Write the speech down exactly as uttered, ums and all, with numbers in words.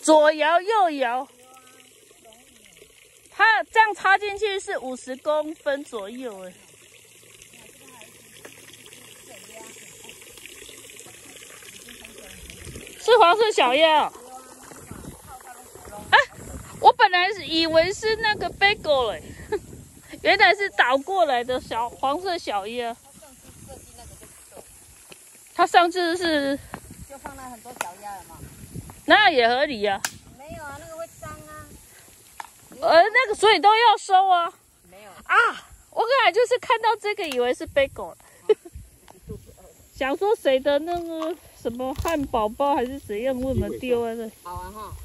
左摇右摇。它这样插进去是五十公分左右，哎。是黄色小鸭。哎，我本来是以为是那个 bagel 嘞，原来是倒过来的小黄色小鸭。它上次是就放了很多小鸭了嘛。 那也合理呀、啊。 没有啊，那个会脏啊。 呃，那个所以都要收啊。 没有啊，我刚才就是看到这个，以为是 bagel， 想说谁的那个什么汉堡包还是怎样，为什么丢在这？ 好玩哈。